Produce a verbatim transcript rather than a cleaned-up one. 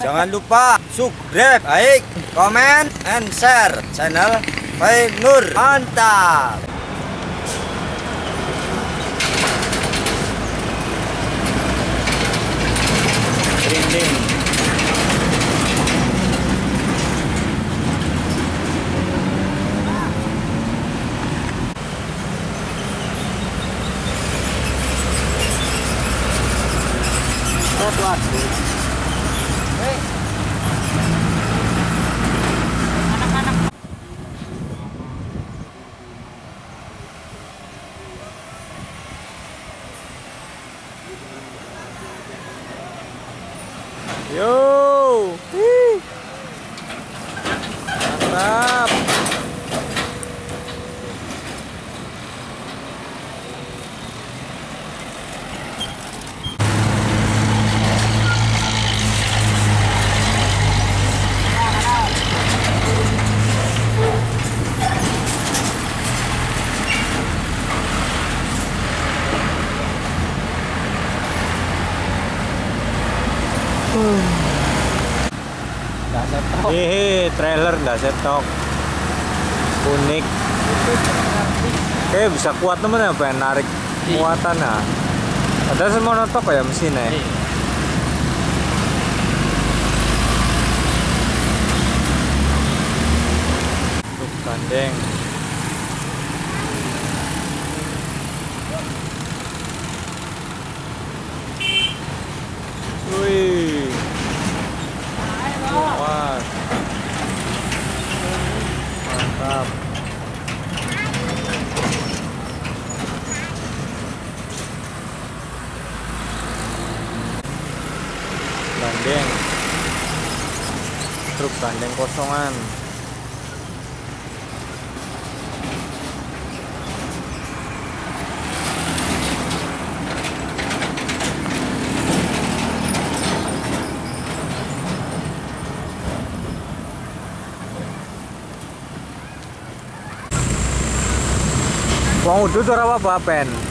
Jangan lupa subscribe, like, comment, and share channel Baik Nur. Mantap. Trending. Yo, Hii. Mantap. Hehe, trailer nggak setok, unik. Eh bisa kuat temen ya, pengen narik muatan ya. Ada semua notok ya mesinnya. Truk gandeng. Wih. Wah, mantap. Gandeng, truk gandeng kosongan. Wong udut ora apa-apa pen.